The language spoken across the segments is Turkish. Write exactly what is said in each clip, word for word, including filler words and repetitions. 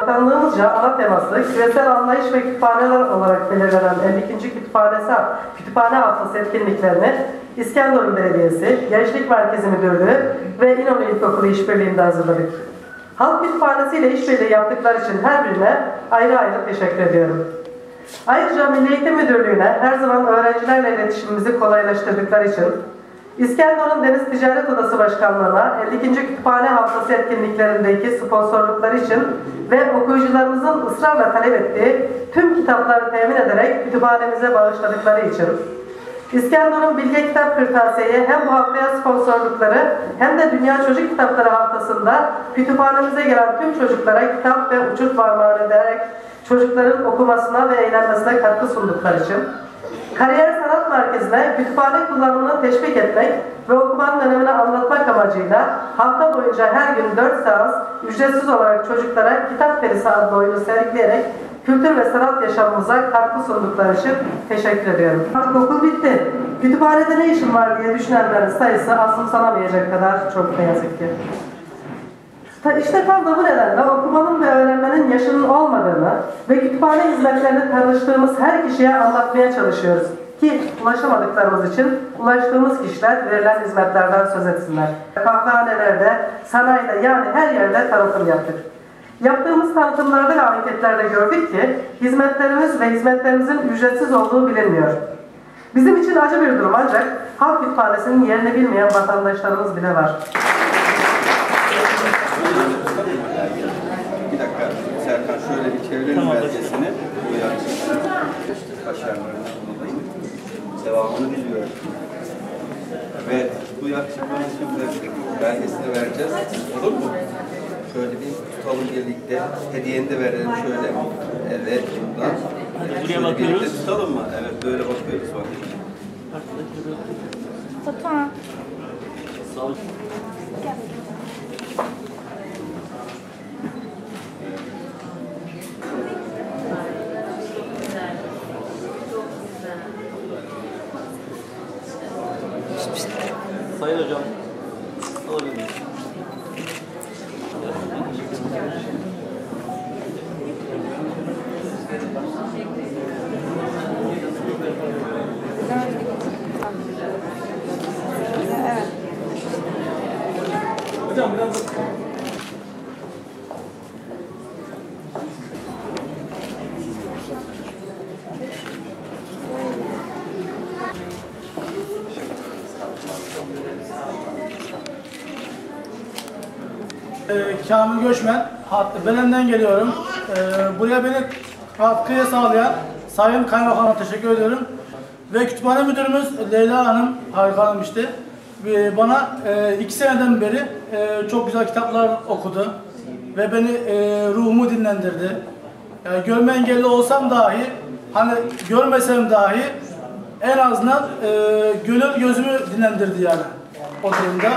bakanlığımızca ana teması küresel anlayış ve kütüphaneler olarak belirlenen elli ikinci Kütüphanesi, Kütüphane Haftası etkinliklerini İskenderun Belediyesi, Gençlik Merkezi Müdürlüğü ve İnönü İlkokulu işbirliğinde hazırladık. Halk Kütüphanesi ile işbirliği yaptıkları için her birine ayrı ayrı teşekkür ediyorum. Ayrıca Milli Eğitim Müdürlüğü'ne her zaman öğrencilerle iletişimimizi kolaylaştırdıkları için, İskenderun Deniz Ticaret Odası Başkanlığı'na elli ikinci Kütüphane Haftası etkinliklerindeki sponsorlukları için ve okuyucularımızın ısrarla talep ettiği tüm kitapları temin ederek kütüphanemize bağışladıkları için, İskenderun Bilge Kitap Kırtasiye'ye hem bu haftaya sponsorlukları hem de Dünya Çocuk Kitapları Haftası'nda kütüphanemize gelen tüm çocuklara kitap ve uçurt parmağını ederek çocukların okumasına ve eğlenmesine katkı sundukları için, Kariyer Sanat Merkezi'ne kütüphane kullanımını teşvik etmek ve okumanın önemini anlatmak amacıyla hafta boyunca her gün dört seans ücretsiz olarak çocuklara Kitap Perisi adlı oyunu sergileyerek kültür ve sanat yaşamımıza katkı sundukları için teşekkür ediyorum. Artık okul bitti. Kütüphanede ne işim var diye düşünenlerin sayısı azımsanamayacak kadar çok ne yazık ki. İşte tam da bu nedenle okumanın ve öğrenmenin yaşının olmadığını ve kütüphane hizmetlerini tanıştığımız her kişiye anlatmaya çalışıyoruz. Ki ulaşamadıklarımız için ulaştığımız kişiler verilen hizmetlerden söz etsinler. Kahvehanelerde, sanayide yani her yerde tanıtım yaptık. Yaptığımız tanıtımlarda ve anketlerde gördük ki hizmetlerimiz ve hizmetlerimizin ücretsiz olduğu bilinmiyor. Bizim için acı bir durum ancak halk kütüphanesinin yerini bilmeyen vatandaşlarımız bile var. Bir dakika Serkan şöyle bir çevirelim tamam, belgesini. Bu yaklaşık başarılarından dolayı devamını biliyorum. Ve bu yaklaşıkların şimdi belgesini vereceğiz. Olur mu? Şöyle bir tutalım birlikte. Hediyeni de verelim şöyle. Evet buradan. Evet, şöyle birlikte tutalım mı? Evet böyle bakıyoruz. Fotoğraf. Sağ olun. Sayın hocam, alabilir miyiz? Evet. Hocam biraz Ee, Kamil Göçmen, Belen'den geliyorum. Ee, buraya beni katkıya sağlayan Sayın Kaymakam'a teşekkür ediyorum. Ve kütüphane müdürümüz Leyla Hanım, harika hanım işte, ee, bana e, iki seneden beri e, çok güzel kitaplar okudu. Ve beni e, ruhumu dinlendirdi. Yani görme engelli olsam dahi, hani görmesem dahi en azından e, gönül gözümü dinlendirdi yani o durumda.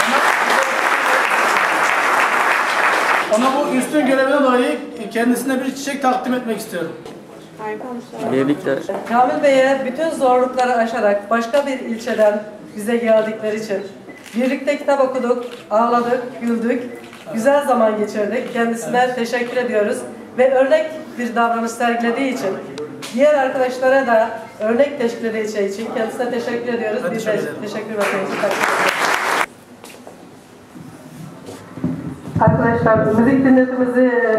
Ona bu üstün görevine dolayı kendisine bir çiçek takdim etmek istiyorum. Birlikte. Kamil Bey'e bütün zorlukları aşarak başka bir ilçeden bize geldikleri için birlikte kitap okuduk, ağladık, güldük, güzel zaman geçirdik. Kendisine teşekkür ediyoruz ve örnek bir davranış sergilediği için, diğer arkadaşlara da örnek teşkil edeceği için kendisine teşekkür ediyoruz. Ben Biz teşekkür de ederim. teşekkür ederiz. Arkadaşlar müzik dinletimizi